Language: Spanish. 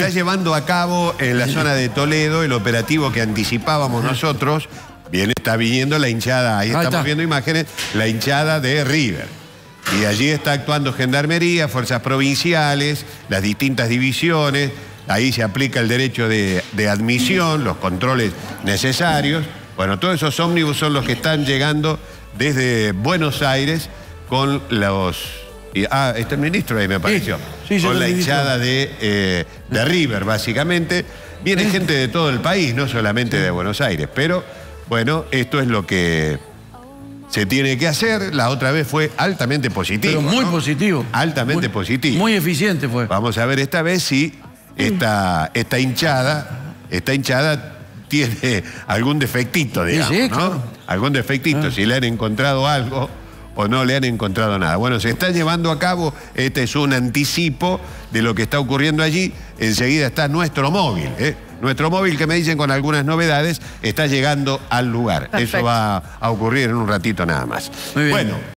está llevando a cabo en la zona de Toledo el operativo que anticipábamos nosotros. Bien, está viniendo la hinchada, ahí estamos viendo imágenes, la hinchada de River. Y allí está actuando Gendarmería, fuerzas provinciales, las distintas divisiones. Ahí se aplica el derecho de admisión, los controles necesarios. Bueno, todos esos ómnibus son los que están llegando desde Buenos Aires con los... está el ministro ahí, me pareció. Sí, con la hinchada de River, básicamente. Viene gente de todo el país, no solamente de Buenos Aires. Pero, bueno, esto es lo que se tiene que hacer. La otra vez fue altamente positivo. Pero muy positivo. Altamente positivo. Muy eficiente fue. Vamos a ver esta vez si esta hinchada tiene algún defectito, digamos, sí, ¿no? claro. Algún defectito, si le han encontrado algo o no le han encontrado nada. Bueno, se está llevando a cabo, este es un anticipo de lo que está ocurriendo allí. Enseguida está nuestro móvil, Nuestro móvil, que me dicen con algunas novedades, está llegando al lugar. Perfecto. Eso va a ocurrir en un ratito nada más. Muy bien. Bueno.